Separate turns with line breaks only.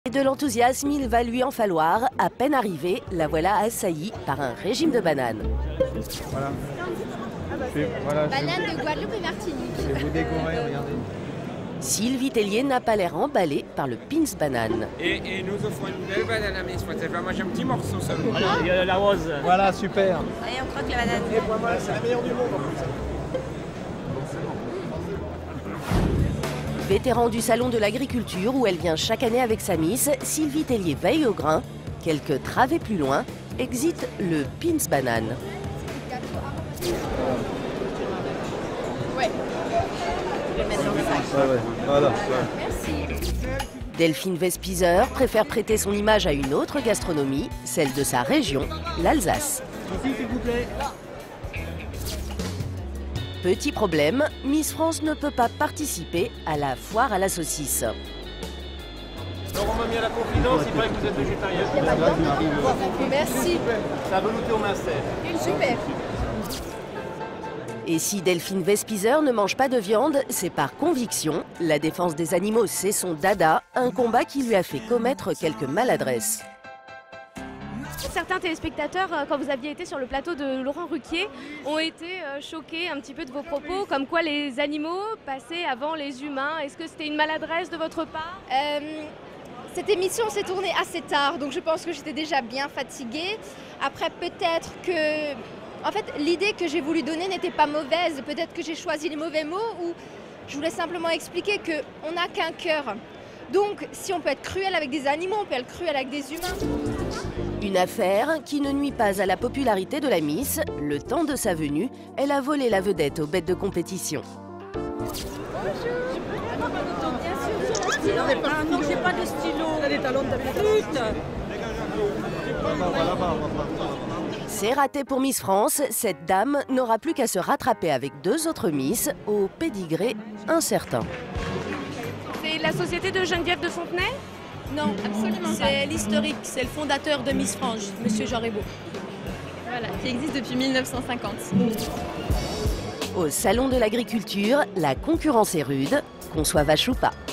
Et de l'enthousiasme, il va lui en falloir. À peine arrivée, la voilà assaillie par un régime de bananes.
Voilà.
Bananes de Guadeloupe et Martinique.
Je vais vous décorer, regardez.
Sylvie Tellier n'a pas l'air emballée par le Pins banane.
Et nous offrons une belle banane à Miss France. Elle va manger un petit morceau seulement.
Voilà, il y a la rose.
Voilà, super.
Allez, on croque la banane.
C'est la meilleure du monde en plus.
Vétéran du salon de l'agriculture où elle vient chaque année avec sa miss, Sylvie Tellier veille au grain. Quelques travées plus loin, exit le Pins banane.
Ouais. Je vais le mettre dans le sac.
Voilà.
Merci.
Delphine Vespizer préfère prêter son image à une autre gastronomie, celle de sa région, l'Alsace.
S'il vous plaît.
Petit problème, Miss France ne peut pas participer à la foire à la saucisse.
Alors on m'a mis à la confidence, il paraît que vous êtes végétarien.
Merci.
Ça a velouté au minster.
Super.
Et si Delphine Vespizer ne mange pas de viande, c'est par conviction. La défense des animaux, c'est son dada, un combat qui lui a fait commettre quelques maladresses.
Certains téléspectateurs, quand vous aviez été sur le plateau de Laurent Ruquier, ont été choqués un petit peu de vos propos, comme quoi les animaux passaient avant les humains. Est-ce que c'était une maladresse de votre part ?
Cette émission s'est tournée assez tard, donc je pense que j'étais déjà bien fatiguée. Après, peut-être que... En fait, l'idée que j'ai voulu donner n'était pas mauvaise. Peut-être que j'ai choisi les mauvais mots ou je voulais simplement expliquer qu'on n'a qu'un cœur. Donc, si on peut être cruel avec des animaux, on peut être cruel avec des humains.
Une affaire qui ne nuit pas à la popularité de la Miss. Le temps de sa venue, elle a volé la vedette aux bêtes de compétition.
Non, j'ai pas de stylo. On a des talons de
C'est raté pour Miss France. Cette dame n'aura plus qu'à se rattraper avec deux autres Miss au pédigré incertain.
C'est la société de Geneviève de Fontenay ?
Non, absolument pas. C'est l'historique, c'est le fondateur de Miss France, Monsieur Jean Rébaud.
Voilà, qui existe depuis 1950.
Au salon de l'agriculture, la concurrence est rude, qu'on soit vache ou pas.